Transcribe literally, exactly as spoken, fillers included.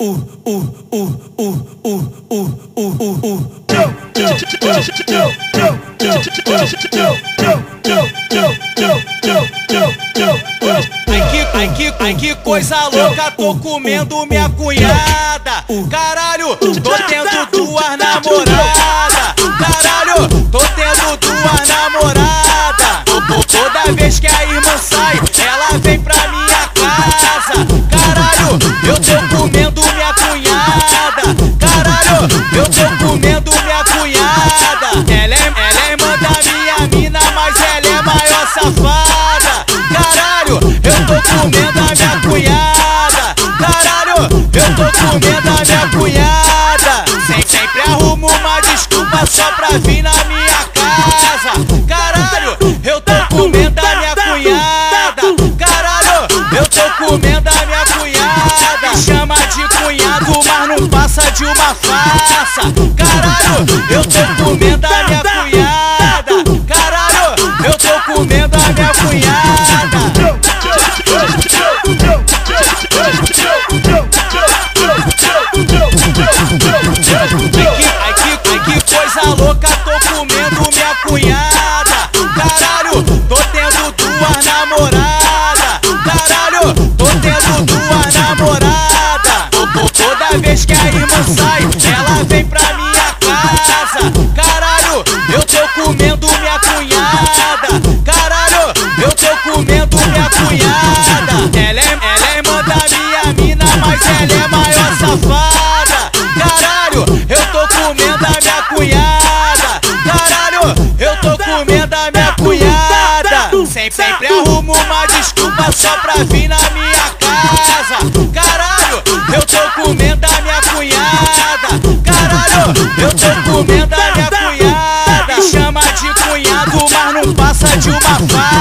Ai que, ai que coisa louca, tô comendo minha cunhada. Caralho, tô tendo duas namoradas. Caralho, tô tendo duas namoradas. Toda vez que a irmã sai, ela vem pra minha casa. Caralho, eu tô comendo minha cunhada. Caralho, eu tô comendo minha cunhada. Ela é, ela é irmã da minha mina, mas ela é maior safada. Caralho, eu tô comendo a minha cunhada. Caralho, eu tô comendo a minha cunhada. Sem, sempre arrumo uma desculpa só pra vir na minha casa. Caralho, eu tô comendo a minha cunhada. Caralho, eu tô comendo a minha cunhada. Me chama de cunhado, mas não passa de uma farsa. Caralho, eu tô comendo a minha cunhada. Caralho, eu tô comendo a minha cunhada. Ai que, ai que coisa louca, tô comendo minha cunhada. Caralho, tô tendo duas namoradas. Caralho, tô tendo duas namoradas. Toda vez que a irmã sai, ela vem pra minha casa. Caralho, eu tô comendo minha cunhada. Caralho, eu tô comendo minha cunhada. Ela é, ela é irmã da minha mina, mas ela é maior safada. Caralho, eu tô comendo a minha cunhada. Caralho, eu tô comendo a minha cunhada. Sempre, sempre arrumo uma desculpa só pra vir na minha casa. Caralho, eu tô comendo a minha cunhada. Caralho, eu tô comendo a minha cunhada. Me chama de cunhado, mas não passa de uma farsa.